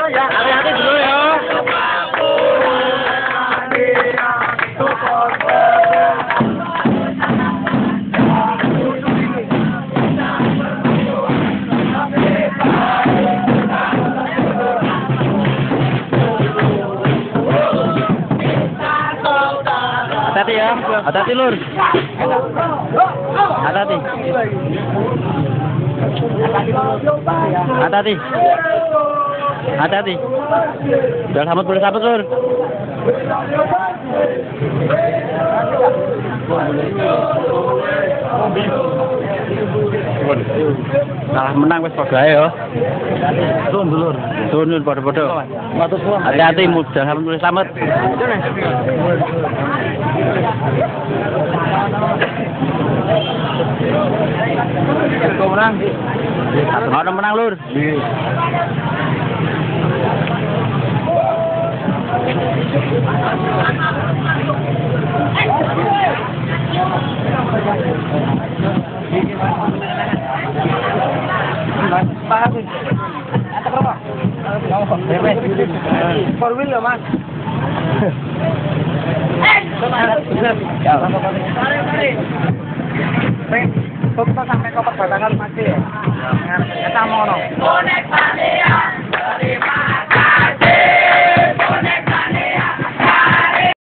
ya. Hati-hati dulu ya. Hati-hati ya, hati-hati lur. Hati-hati. Hati-hati. Hati-hati. Boleh sambut lur. Kalah menang wis padha ae yo. Turun dulur. Turun padha-padha. Hati-hati mudah sampe selamat. Kau menang. Satu menang lur. Four wheel loh mas. Kita sampai ke perbatangan masih ya. Kita mau no.